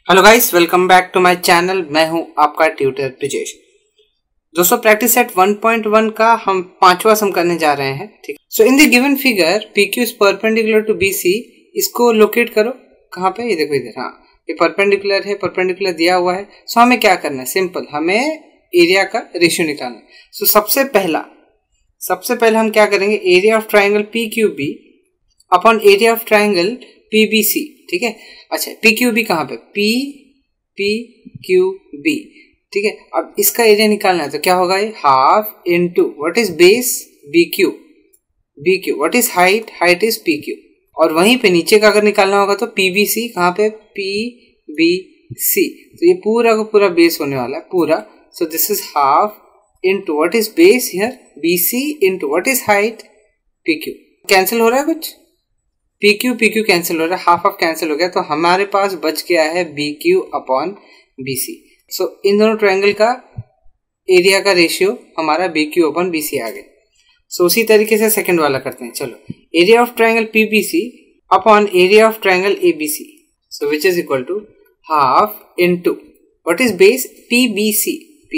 Hello guys, welcome back to my channel. मैं हूं आपका ट्यूटर ब्रिजेश। दोस्तों, प्रैक्टिस सेट 1.1 का हम 5वां सम करने जा रहे हैं। ठीक, so in the given figure PQ is perpendicular to BC। इसको लोकेट करो। कहाँ पे? ये देखो इधर। हाँ, ये परपेंडिकुलर है, परपेंडिकुलर दिया हुआ है। सो हमें क्या करना है? सिंपल, हमें एरिया का रेशियो निकालना है। सो सबसे पहला हम क्या करेंगे? Area of triangle PQB upon area of triangle PBC। ठीक है। अच्छा, PQB कहाँ पे? PQB। ठीक है। अब इसका एरिया निकालना है तो क्या होगा? ये half into what is base? BQ what is height is PQ। और वहीं पे नीचे का अगर निकालना होगा तो PBC कहाँ पे? PBC। तो ये पूरा का पूरा बेस होने वाला है पूरा। So this is half into what is base here? BC into what is height? PQ। Cancel हो रहा है कुछ? PQ कैंसिल हो रहा है, हाफ ऑफ कैंसिल हो गया, तो हमारे पास बच गया है BQ अपॉन BC। सो इन दोनों ट्रायंगल का एरिया का रेशियो हमारा BQ अपॉन BC आ गया। सो उसी तरीके से सेकंड वाला करते हैं। चलो, area of triangle PBC upon area of triangle ABC। So which is equal to half into what is base? PBC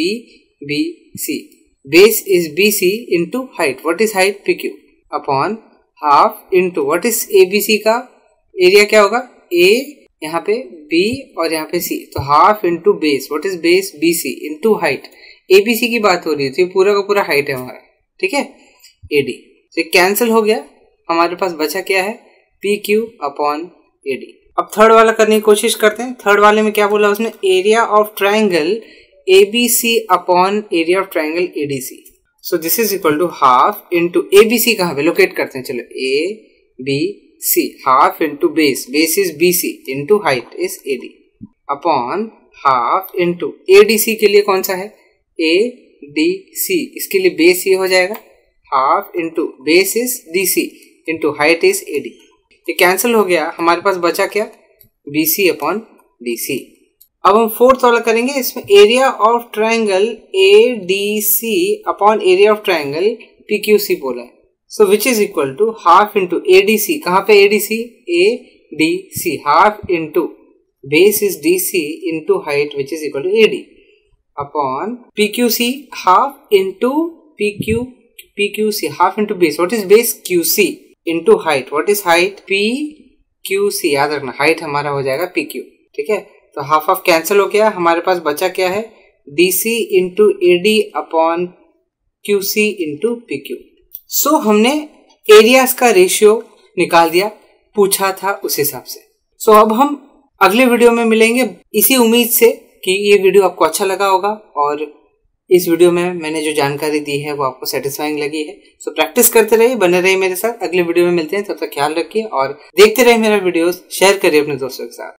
base is BC into height, what is height? PQ upon half into what is ABC का area क्या होगा? A यहाँ पे B और यहाँ पे C, तो half into base, what is base? BC into height. ABC की बात हो रही है तो ये पूरा का पूरा हाइट है हमारा। ठीक है, AD। तो कैंसिल हो गया, हमारे पास बचा क्या है? PQ upon AD। अब थर्ड वाला करने की कोशिश करते हैं। थर्ड वाले में क्या बोला उसने? Area of triangle ABC upon area of triangle ADC। So this is equal to half into ABC कहाँ पे? लोकेट करते हैं। चलो, ABC half into base is BC into height is AD upon half into ADC के लिए कौन सा है? ADC। इसके लिए बेस ये हो जाएगा, half into base is DC into height is AD। ये कैंसिल हो गया, हमारे पास बचा क्या? BC upon DC। अब हम फोर्थ वाला करेंगे। इसमें area of triangle ADC upon area of triangle PQC बोला है। So which is equal to half into ADC। कहाँ पे ADC? ADC half into base is DC into height which is equal to AD upon PQC half into PQC half into base, what is base? QC into height, what is height? PQC। याद रखना, height हमारा हो जाएगा PQ। ठीक है, तो half of cancel हो गया, हमारे पास बचा क्या है? DC into AD upon QC into PQ। So हमने एरियाज का रेशियो निकाल दिया, पूछा था उस हिसाब से। सो अब हम अगले वीडियो में मिलेंगे, इसी उम्मीद से कि ये वीडियो आपको अच्छा लगा होगा और इस वीडियो में मैंने जो जानकारी दी है वो आपको सेटिस्फाइंग लगी है। सो प्रैक्टिस करते रहिए, बने रहिए मेरे साथ। अगले वीडियो में मिलते हैं, तब तक ख्याल रखिए और देखते रहिए मेरा वीडियोस, शेयर करिए अपने दोस्तों के साथ।